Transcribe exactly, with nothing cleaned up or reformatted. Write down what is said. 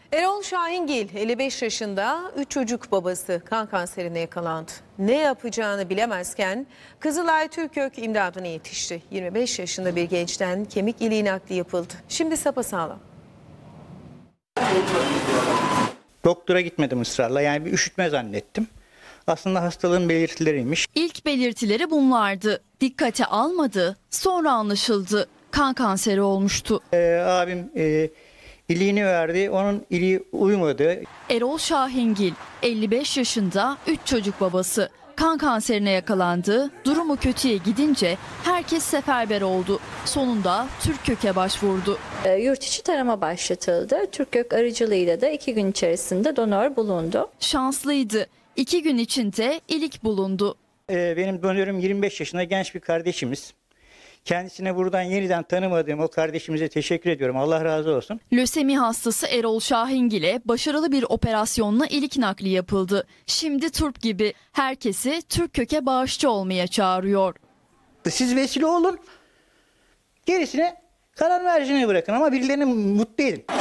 Erol Şahingil elli beş yaşında, üç çocuk babası, kan kanserine yakalandı. Ne yapacağını bilemezken Kızılay Türkök imdadına yetişti. yirmi beş yaşında bir gençten kemik iliği nakli yapıldı. Şimdi sapasağlam. Doktora gitmedim ısrarla, yani bir üşütme zannettim. Aslında hastalığın belirtileriymiş. İlk belirtileri bunlardı. Dikkate almadı, sonra anlaşıldı. Kan kanseri olmuştu. Ee, abim e, iliğini verdi, onun iliği uymadı. Erol Şahingil elli beş yaşında, üç çocuk babası. Kan kanserine yakalandı. Durumu kötüye gidince herkes seferber oldu. Sonunda Türkkök'e başvurdu. E, yurt içi tarama başlatıldı. Türkkök aracılığıyla da iki gün içerisinde donör bulundu. Şanslıydı. İki gün içinde ilik bulundu. Ee, benim donörüm yirmi beş yaşında genç bir kardeşimiz. Kendisine buradan yeniden tanımadığım o kardeşimize teşekkür ediyorum. Allah razı olsun. Lösemi hastası Erol Şahingil'e başarılı bir operasyonla ilik nakli yapıldı. Şimdi turp gibi herkesi Türkkök'e bağışçı olmaya çağırıyor. Siz vesile olun. Gerisine karar mercine bırakın ama birilerini mutlu edin.